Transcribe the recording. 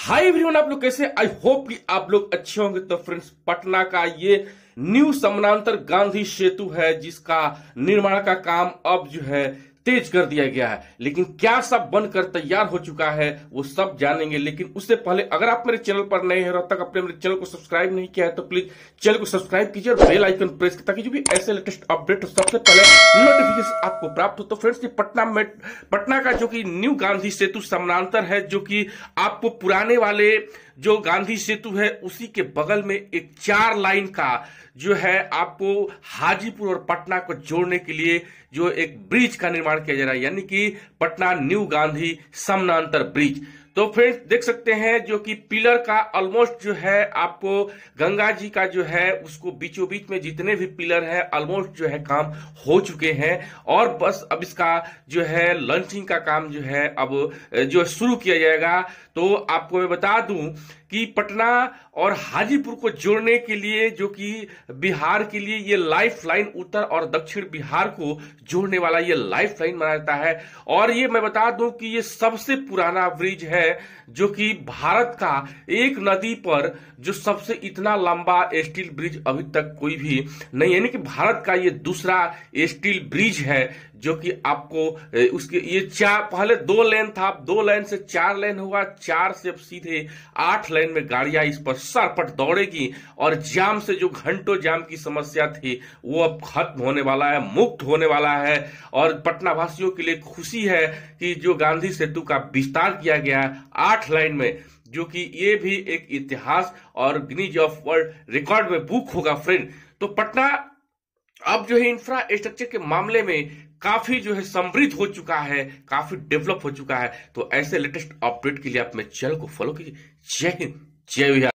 Hi everyone, आप लोग कैसे? आई होप कि आप लोग अच्छे होंगे। तो फ्रेंड्स, पटना का ये न्यू समानांतर गांधी सेतु है जिसका निर्माण का काम अब जो है तेज कर दिया गया है। लेकिन क्या सब बनकर तैयार हो चुका है वो सब जानेंगे। लेकिन उससे पहले अगर आप मेरे चैनल पर नए हैं और अब तक आपने मेरे चैनल को सब्सक्राइब नहीं किया है तो प्लीज चैनल को सब्सक्राइब कीजिए और बेल आइकन प्रेस कीजिए ताकि जो भी ऐसे लेटेस्ट अपडेट हो सबसे पहले नोटिफिकेशन आपको प्राप्त हो। तो फ्रेंड्स, ये पटना का जो कि न्यू गांधी सेतु समानांतर है, जो कि आपको पुराने वाले जो गांधी सेतु है उसी के बगल में एक 4 लाइन का जो है आपको हाजीपुर और पटना को जोड़ने के लिए जो एक ब्रिज का निर्माण किया जा रहा है, यानी कि पटना न्यू गांधी समानांतर ब्रिज। तो फ्रेंड्स, देख सकते हैं जो कि पिलर का ऑलमोस्ट जो है आपको गंगा जी का जो है उसको बीचों बीच में जितने भी पिलर है ऑलमोस्ट जो है काम हो चुके हैं और बस अब इसका जो है लॉन्चिंग का काम जो है अब जो शुरू किया जाएगा। तो आपको मैं बता दूं कि पटना और हाजीपुर को जोड़ने के लिए जो कि बिहार के लिए ये लाइफ लाइन, उत्तर और दक्षिण बिहार को जोड़ने वाला ये लाइफ लाइन माना जाता है। और ये मैं बता दूं कि ये सबसे पुराना ब्रिज है जो कि भारत का एक नदी पर जो सबसे इतना लंबा स्टील ब्रिज अभी तक कोई भी नहीं, यानी कि भारत का ये दूसरा स्टील ब्रिज है जो कि आपको उसके ये पहले 2 लेन था, 2 लेन से 4 लेन हुआ, 4 से अब सीधे 8 लेन में गाड़ियां इस पर सरपट दौड़ेगी और जाम से जो घंटों जाम की समस्या थी वो अब खत्म होने वाला है, मुक्त होने वाला है। और पटना वासियों के लिए खुशी है कि जो गांधी सेतु का विस्तार किया गया 8 लाइन में, जो कि ये भी एक इतिहास और गिनीज ऑफ वर्ल्ड रिकॉर्ड में बुक होगा फ्रेंड। तो पटना अब जो है इंफ्रास्ट्रक्चर के मामले में काफी जो है समृद्ध हो चुका है, काफी डेवलप हो चुका है। तो ऐसे लेटेस्ट अपडेट के लिए आप मेरे चैनल को फॉलो कीजिए। जय हिंद, जय बिहार।